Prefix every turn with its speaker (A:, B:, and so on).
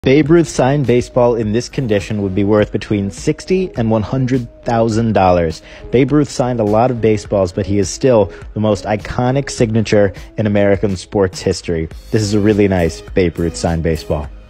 A: Babe Ruth signed baseball in this condition would be worth between $60,000 and $100,000. Babe Ruth signed a lot of baseballs, but he is still the most iconic signature in American sports history. This is a really nice Babe Ruth signed baseball.